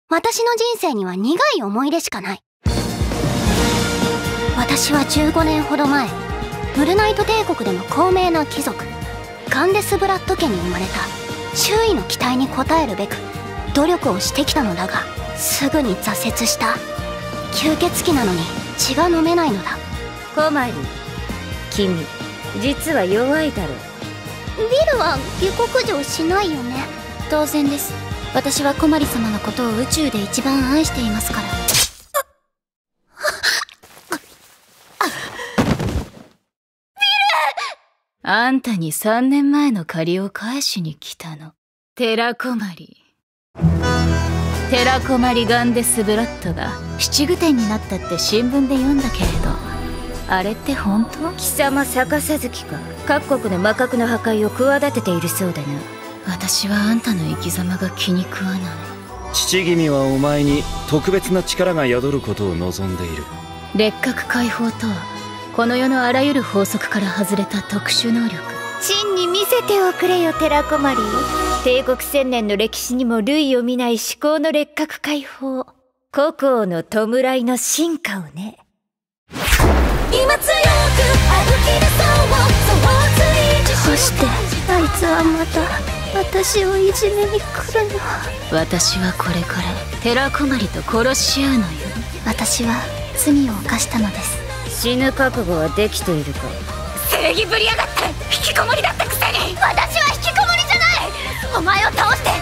私の人生には苦い思い出しかない。私は15年ほど前、ムルナイト帝国での高名な貴族ガンデスブラッド家に生まれた。周囲の期待に応えるべく努力をしてきたのだが、すぐに挫折した。吸血鬼なのに血が飲めないのだ。 コマリ、君実は弱いだろう。 ビルは下克上しないよね。 当然です。私はコマリ様のことを宇宙で一番愛していますから。 あんたに3年前の借りを返しに来たの。テラコマリガンデスブラッドが七具天になったって新聞で読んだけれど、あれって本当？ 貴様逆さ月か。各国の魔核の破壊を企てているそうだな。 私はあんたの生き様が気に食わない。 父君はお前に特別な力が宿ることを望んでいる。 劣格解放とはこの世のあらゆる法則から外れた特殊能力。 真に見せておくれよテラコマリー。帝国1000年の歴史にも類を見ない至高の劣格解放、国王の弔いの進化をね。 今強く歩き出そう。そしてあいつはまた私をいじめに来るの。 私はこれからテラコマリと殺し合うのよ。 私は罪を犯したのです。 死ぬ覚悟はできているか。 正義ぶりやがって。引きこもりだったくせに。私は引きこもりじゃない。お前を倒して